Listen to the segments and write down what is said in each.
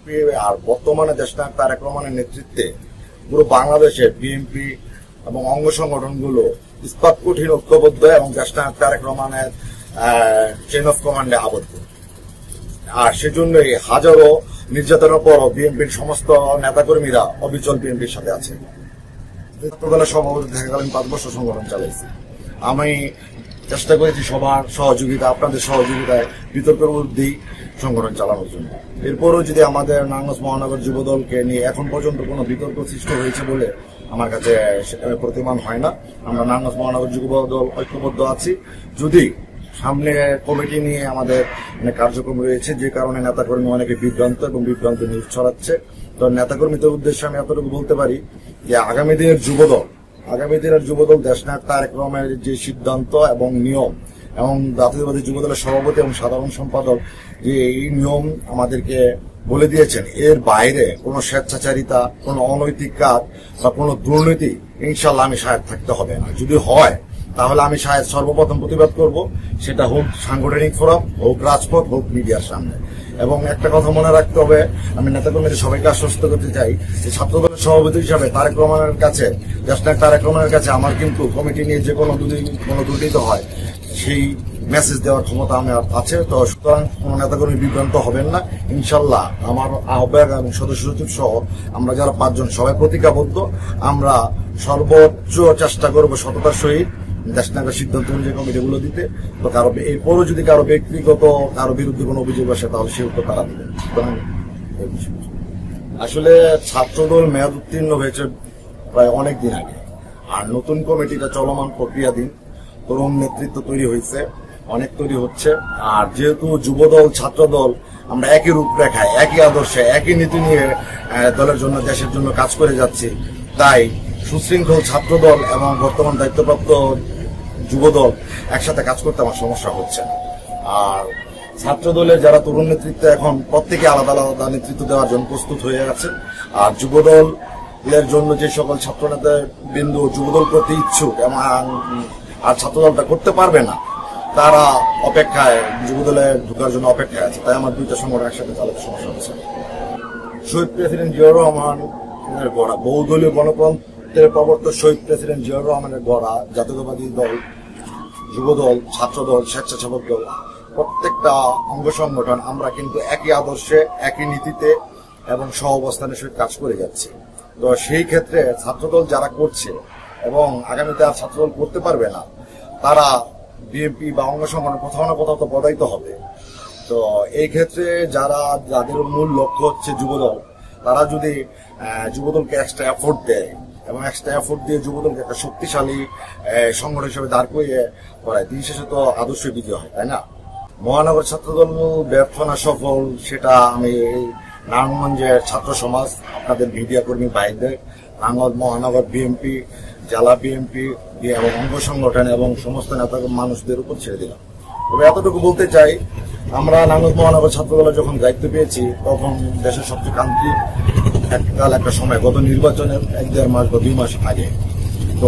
আর বর্তমানে দেশনায়ক তারেক রহমানের নেতৃত্বে পুরো বাংলাদেশে বিএনপি এবং অঙ্গ সংগঠনগুলো ইস্পাত কঠিন ঐক্যবদ্ধ এবং দেশনায়ক তারেক রহমানের চেইন অফ কমান্ডে আবদ্ধ। আর সেজন্যই হাজারো নির্যাতনের পরও বিএনপির সমস্ত নেতাকর্মীরা অবিচল বিএনপির সাথে আছে। দলের সভাপতি থাকাকালীন 5 বছর সংগঠন চালাইছি। আমি চেষ্টা করেছি সবার সহযোগিতা, আপনাদের সহযোগিতায় বিতর্কের ঊর্ধ্বেই সংগঠন চালানোর জন্য। এরপরও যদি আমাদের নারায়ণগঞ্জ মহানগর যুবদলকে নিয়ে এখন পর্যন্ত কোনো বিতর্ক সৃষ্টি হয়েছে বলে আমার কাছে প্রতিমান হয় না। আমরা নারায়ণগঞ্জ মহানগর যুবদল ঐক্যবদ্ধ আছি। যদি সামনে কমিটি নিয়ে আমাদের কার্যক্রম রয়েছে, যে কারণে নেতাকর্মী অনেকে বিভ্রান্ত এবং বিভ্রান্ত নিউজ ছড়াচ্ছে, তো নেতাকর্মীদের উদ্দেশ্যে আমি এতটুকু বলতে পারি যে আগামী দিনের যুবদল দেশনায়ক তারেক রহমানের যে সিদ্ধান্ত এবং নিয়ম এবং জাতীয়বাদী যুবদলের সভাপতি এবং সাধারণ সম্পাদক যে এই নিয়ম আমাদেরকে বলে দিয়েছেন, এর বাইরে কোনো স্বেচ্ছাচারিতা, কোনো অনৈতিক কাজ বা কোনো দুর্নীতি ইনশাল্লাহ আমি শায়দ থাকতে হবে না। যদি হয় তাহলে আমি শায়দ সর্বপ্রথম প্রতিবাদ করব, সেটা হোক সাংগঠনিক ফোরাম, হোক রাজপথ, হোক মিডিয়ার সামনে। এবং একটা কথা মনে রাখতে হবে, আমি নেতাকর্মীদের সবাইকে আশ্বস্ত করতে চাই যে ছাত্রদলের সভাপতি হিসাবে তারেক রহমানের কাছে, দেশনায়ক তারেক রহমানের কাছে আমার কিন্তু কমিটি নিয়ে যে কোনো দুর্নীতি হয় সেই মেসেজ দেওয়ার ক্ষমতা আমার আছে। তো সুতরাং কোনো নেতাকর্মী বিভ্রান্ত হবেন না। ইনশাল্লাহ আমার আহ্বায়ক এবং সদস্য সচিব সহ আমরা যারা 5 জন সবাই প্রতিজ্ঞাবদ্ধ, আমরা সর্বোচ্চ চেষ্টা করব সততার সহিত দেশনায়কের সিদ্ধান্ত অনুযায়ী কমিটিগুলো দিতে। তো এরপরও যদি কারো ব্যক্তিগত কারো বিরুদ্ধে কোনো অভিযোগ আসে তাহলে সে উত্তর তারা দিবেন। আসলে ছাত্রদল মেয়াদ উত্তীর্ণ হয়েছে প্রায় অনেক দিন আগে, আর নতুন কমিটিটা চলমান প্রক্রিয়াধীন। তরুণ নেতৃত্ব তৈরি হয়েছে, অনেক তৈরি হচ্ছে। আর যেহেতু যুবদল ছাত্রদল আমরা একই রূপরেখায়, একই আদর্শে, একই নীতি নিয়ে দলের জন্য, দেশের জন্য কাজ করে যাচ্ছি, তাই সুশৃঙ্খল ছাত্রদল এবং বর্তমান দায়িত্বপ্রাপ্ত যুবদল একসাথে কাজ করতে আমার সমস্যা হচ্ছে না। আর ছাত্রদলের যারা তরুণ নেতৃত্ব এখন প্রত্যেকে আলাদা আলাদা নেতৃত্ব দেওয়ার জন্য প্রস্তুত হয়ে গেছে। আর যুবদলের জন্য যে সকল ছাত্র নেতা বিন্দু যুবদল করতে ইচ্ছুক এবং আর ছাত্রদলটা করতে পারবে না, তারা অপেক্ষায়, যুবদলে ঢোকার জন্য অপেক্ষায় আছে। তাই আমার 2টা সংগঠন একসাথে চালাতে সমস্যা হচ্ছে। শহীদ প্রেসিডেন্ট জিয়াউর রহমানের গড়া বহুদলীয় গণতন্ত্রের প্রবর্তক শহীদ প্রেসিডেন্ট জিয়াউর রহমানের গড়া জাতীয়তাবাদী দল, যুবদল, ছাত্রদল, স্বেচ্ছাসেবক দল, প্রত্যেকটা অঙ্গ সংগঠন আমরা কিন্তু একই আদর্শে, একই নীতিতে এবং সহ অবস্থানের সহিত কাজ করে যাচ্ছি। তো সেই ক্ষেত্রে ছাত্রদল যারা করছে এবং আগামীতে আর ছাত্রদল করতে পারবে না, তারা বিএনপি বা অঙ্গ সংগঠন কোথাও না কোথাও তো পদায়িত হবে। তো এই ক্ষেত্রে যাদের মূল লক্ষ্য হচ্ছে যুবদল, তারা যদি যুবদলকে এক্সট্রা এফোর্ট দেয় এবং এক্সট্রা এফোর্ট দিয়ে যুবদলকে একটা শক্তিশালী সংগঠন হিসেবে দাঁড় করিয়ে করায়, দিন শেষে তো আদর্শই বিজয় হয়, তাই না? মহানগর ছাত্রদল ব্যর্থ না সফল, সেটা আমি নারায়ণগঞ্জের ছাত্র সমাজ, আপনাদের মিডিয়া কর্মী ভাইদের, নারায়ণগঞ্জ মহানগর বিএনপি, জেলা বিএনপি এবং অঙ্গ সংগঠন এবং সমস্ত নেতা মানুষদের উপর ছেড়ে দিলাম। তবে এতটুকু বলতে চাই, আমরা নারায়ণগঞ্জ মহানগর ছাত্রদলের যখন দায়িত্ব পেয়েছি তখন দেশের সবচেয়ে কান্তির একটা সময়, গত নির্বাচনের 1-1.5 মাস বা 2 মাস আগে। তো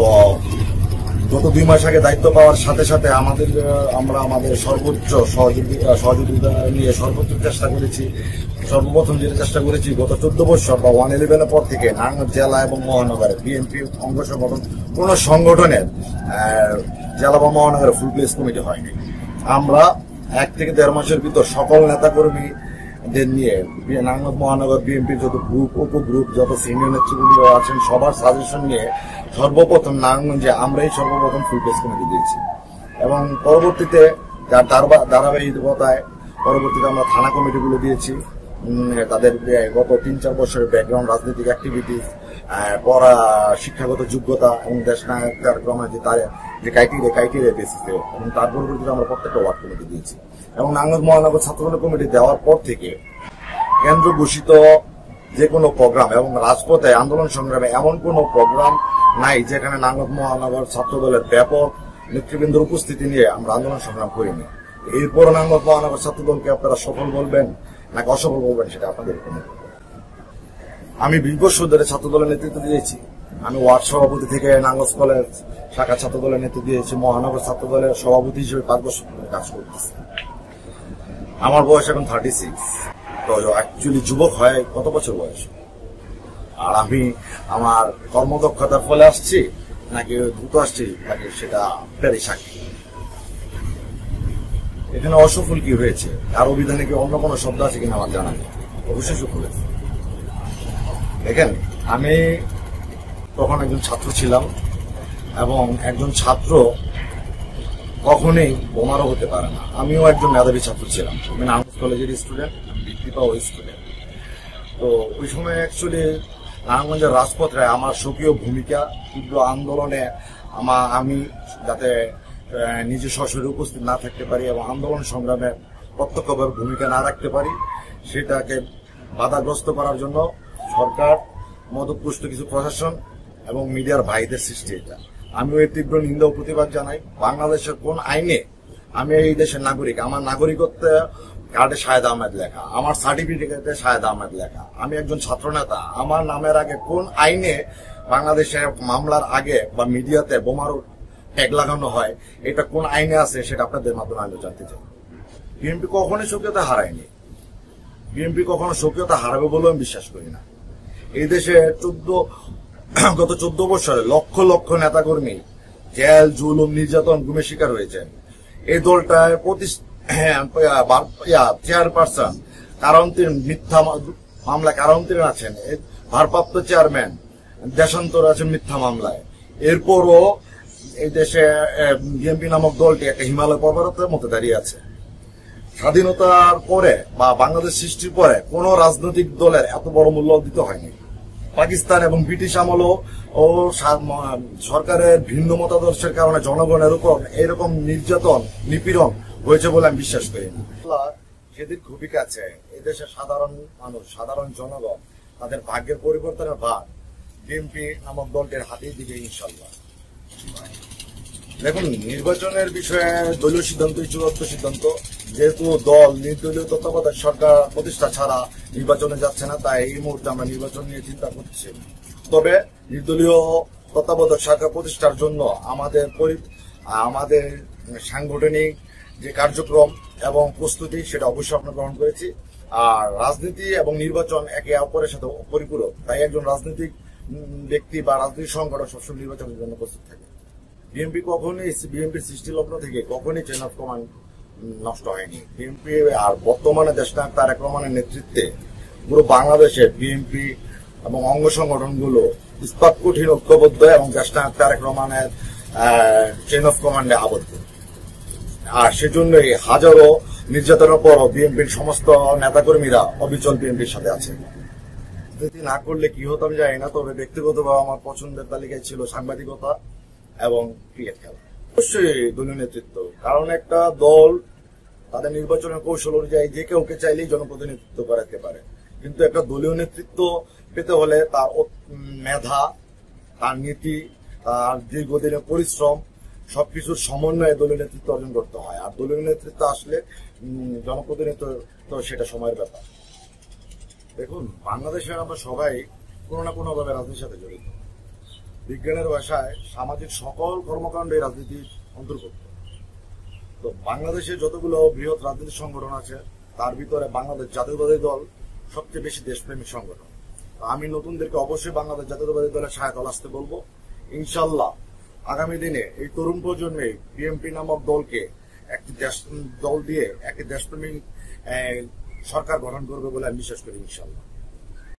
গত 2 মাস আগে দায়িত্ব পাওয়ার সাথে সাথে আমরা আমাদের সর্বোচ্চ সহযোগিতা নিয়ে সর্বোচ্চ চেষ্টা করেছি। সর্বপ্রথম যেটা চেষ্টা করেছি, গত 14 বছর বা 111-এর পর থেকে নারায়ণগঞ্জ জেলা এবং মহানগরে বিএনপি অঙ্গ সংগঠন কোন সংগঠনের জেলা বা মহানগরে ফুল প্লেস কমিটি হয়নি। আমরা 1 থেকে 1.5 মাসের ভিতর সকল নেতাকর্মীদের নিয়ে নারায়ণগঞ্জ মহানগর বিএনপির যত গ্রুপ, উপগ্রুপ, যত সিনিয়র নেতৃবৃন্দ আছেন সবার সাজেশন নিয়ে সর্বপ্রথম নারায়ণগঞ্জে আমরাই সর্বপ্রথম ফুল প্লেস কমিটি দিয়েছি। এবং পরবর্তীতে যার ধারাবাহিকতায় পরবর্তীতে আমরা থানা কমিটিগুলো দিয়েছি। তাদের গত 3-4 বছরের ব্যাকগ্রাউন্ড, রাজনৈতিক অ্যাক্টিভিটিস, পড়া, শিক্ষাগত যোগ্যতা এবং দেশনায়ক তারেক রহমান যে ক্রাইটেরিয়া বেসিসে, এবং তার পরবর্তীতে আমরা প্রত্যেকটা ওয়ার্ড কমিটি দিয়েছি। এবং নারায়ণগঞ্জ মহানগর ছাত্রদল কমিটি দেওয়ার পর থেকে কেন্দ্র ঘোষিত যে কোনো প্রোগ্রাম এবং রাজপথে আন্দোলন সংগ্রামে এমন কোনো প্রোগ্রাম নাই যেখানে নারায়ণগঞ্জ মহানগর ছাত্রদলের ব্যাপক নেতৃবৃন্দের উপস্থিতি নিয়ে আমরা আন্দোলন সংগ্রাম করিনি। এরপর নারায়ণগঞ্জ মহানগর ছাত্রদলকে আপনারা সফল বলবেন নাকি অসফল বলবেন, সেটা আপনাদের উপর। আমি 20 বছর ধরে ছাত্রদলের নেতৃত্ব দিয়েছি। আমি ওয়ার্ড সভাপতি থেকে নারায়ণগঞ্জ কলেজ শাখা ছাত্রদলের নেতৃত্ব দিয়েছি। মহানগর ছাত্রদলের সভাপতি হিসেবে 5 বছর কাজ করতেছি। আমার বয়স এখন 36। তো অ্যাকচুয়ালি যুবক হয় কত বছর বয়স, আর আমি আমার কর্মদক্ষতার ফলে আসছি নাকি দ্রুত আসছি নাকি সেটা পেরে সাক্ষী। এখানে অসফল কি হয়েছে, আর অভিধানে কি অন্য কোনো শব্দ আছে কিনা আমার জানা নেই, অবশ্যই সফল হয়েছে। দেখেন, আমি তখন একজন ছাত্র ছিলাম, এবং একজন ছাত্র কখনোই বোমারও হতে পারে না। আমিও একজন মেধাবী ছাত্র ছিলাম, আমি নারায়ণগঞ্জ কলেজের স্টুডেন্ট, আমি বৃত্তি পাওয়া স্টুডেন্ট। তো ওই সময় অ্যাকচুয়ালি নারায়ণগঞ্জের রাজপথে আমার সক্রিয় ভূমিকা, তীব্র আন্দোলনে আমি যাতে নিজে সশরীরে উপস্থিত না থাকতে পারি এবং আন্দোলন সংগ্রামে প্রত্যক্ষভাবে ভূমিকা না রাখতে পারি, সেটাকে বাধাগ্রস্ত করার জন্য সরকার, মদতপুষ্ট কিছু প্রশাসন এবং মিডিয়ার ভাইদের সৃষ্টি। এটা আমিও এই তীব্র নিন্দা ও প্রতিবাদ জানাই। বাংলাদেশের কোন আইনে আমি এই দেশের নাগরিক, আমার নাগরিকত্ব কার্ডে শাহেদ আহমেদ লেখা, আমার সার্টিফিকেটে শাহেদ আহমেদ লেখা, আমি একজন ছাত্র নেতা, আমার নামের আগে কোন আইনে বাংলাদেশের মামলার আগে বা মিডিয়াতে বোমারু ট্যাগ লাগানো হয়, এটা কোন আইনে আছে সেটা আপনাদের মাধ্যমে আমি জানতে চাই। বিএনপি কখনোই সক্রিয়তা হারায়নি, বিএনপি কখনো সক্রিয়তা হারাবে বলেও আমি বিশ্বাস করি না। এই দেশে গত 14 বছরে লক্ষ লক্ষ নেতাকর্মী জেল, জুলুম, নির্যাতন, গুমের শিকার হয়েছেন। এই দলটায় চেয়ারপারসন কারান্তরীণ, মিথ্যা মামলায় কারান্তরীণ আছেন, ভারপ্রাপ্ত চেয়ারম্যান দেশান্তর আছেন মিথ্যা মামলায়। এরপরও এই দেশে বিএনপি নামক দলটি একটা হিমালয় পর্বতের মতো দাঁড়িয়ে আছে। স্বাধীনতার পরে বা বাংলাদেশ সৃষ্টির পরে কোন রাজনৈতিক দলের এত বড় মূল্য দিতে হয়নি। পাকিস্তান এবং ব্রিটিশ আমলও ও সরকারের ভিন্ন মতাদর্শের কারণে জনগণের উপর এরকম নির্যাতন, নিপীড়ন হয়েছে বলে আমি বিশ্বাস করি না। সেদিন খুবই কাছে এদেশের সাধারণ মানুষ, সাধারণ জনগণ তাদের ভাগ্যের পরিবর্তনের ভাগ বিএনপি নামক দলটির হাতেই দিবে ইনশাল্লাহ। দেখুন, নির্বাচনের বিষয়ে দলীয় সিদ্ধান্তই চূড়ান্ত সিদ্ধান্ত। যেহেতু দল নির্দলীয় তত্ত্বাবধায়ক সরকার প্রতিষ্ঠা ছাড়া নির্বাচনে যাচ্ছে না, তাই এই মুহূর্তে আমরা নির্বাচন নিয়ে চিন্তা করছি। তবে নির্দলীয় তত্ত্বাবধায়ক সরকার প্রতিষ্ঠার জন্য আমাদের সাংগঠনিক যে কার্যক্রম এবং প্রস্তুতি সেটা অবশ্যই আমরা গ্রহণ করেছি। আর রাজনীতি এবং নির্বাচন একে অপরের সাথে পরিপূরক, তাই একজন রাজনৈতিক ব্যক্তি বা রাজনৈতিক সংগঠন সবসময় নির্বাচনের জন্য প্রস্তুত থাকে। বিএনপির সৃষ্টি লগ্ন থেকে কখনই চেইন অফ কমান্ড নষ্ট হয়নি। বিএনপি আর বর্তমানে দেশনায়ক তারেক রহমানের নেতৃত্বে পুরো বাংলাদেশে বিএনপি এবং অঙ্গ সংগঠনগুলো ইস্পাত কঠিন, ঐক্যবদ্ধ এবং দেশনায়ক তারেক রহমানের চেইন অফ কমান্ডে আবদ্ধ। আর সেজন্যই হাজারো নির্যাতনের পরও বিএনপির সমস্ত নেতাকর্মীরা অবিচল বিএনপির সাথে আছে। যদি না করলে কি হতো আমি জানি না, তবে ব্যক্তিগতভাবে আমার পছন্দের তালিকায় ছিল সাংবাদিকতা এবং ক্রিকেট খেলা। অবশ্যই দলীয় নেতৃত্ব, কারণ একটা দল তাদের নির্বাচনের কৌশল অনুযায়ী যে কেউকে চাইলেই জনপ্রতিনিধিত্ব করাতে পারে, কিন্তু একটা দলীয় নেতৃত্ব পেতে হলে তার মেধা, তার নীতি, তার দীর্ঘদিনের পরিশ্রম সবকিছুর সমন্বয়ে দলীয় নেতৃত্ব অর্জন করতে হয়। আর দলীয় নেতৃত্ব আসলে জনপ্রতিনিধিত্ব তো সেটা সময়ের ব্যাপার। দেখুন, বাংলাদেশের আমরা সবাই কোনো না কোনো ভাবে রাজনীতির সাথে জড়িত। বিজ্ঞানের ভাষায় সামাজিক সকল কর্মকাণ্ড এই রাজনীতির অন্তর্ভুক্ত। তো বাংলাদেশে যতগুলো বৃহৎ রাজনৈতিক সংগঠন আছে তার ভিতরে বাংলাদেশ জাতীয়তাবাদী দল সবচেয়ে বেশি দেশপ্রেমিক সংগঠন। আমি নতুনদেরকে অবশ্যই বাংলাদেশ জাতীয়তাবাদী দলের সহায়তা আসতে বলবো। ইনশাল্লাহ আগামী দিনে এই তরুণ প্রজন্মে বিএনপি নামক দলকে দল দিয়ে একটি দেশপ্রেমিক সরকার গঠন করবে বলে আমি বিশ্বাস করি ইনশাল্লাহ।